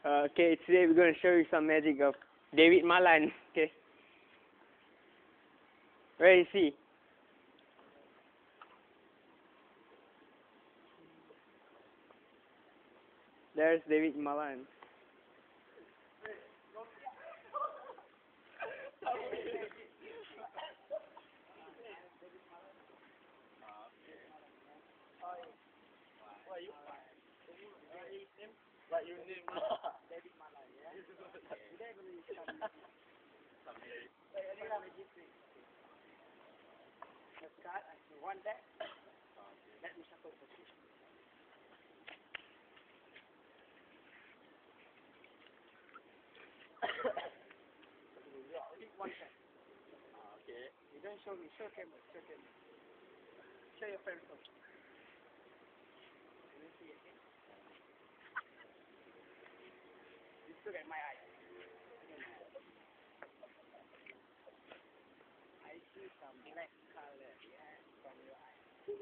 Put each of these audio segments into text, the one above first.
Okay, today we're going to show you some magic of David Malan. Okay. Where is he? There's David Malan. What your name? David Malan, yeah? Let's start. One deck. Let me shuffle for you. Pick one deck. Okay. You don't show me. Show camera. Show camera. Show your friends first. Let me see again. Just look at my eyes. I see some black color, yeah, from your eyes.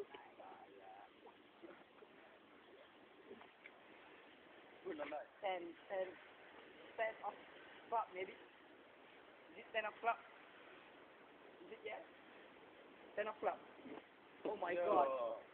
Ten o'clock maybe. Is it 10 o'clock? Is it yes? 10 o'clock. Oh my God.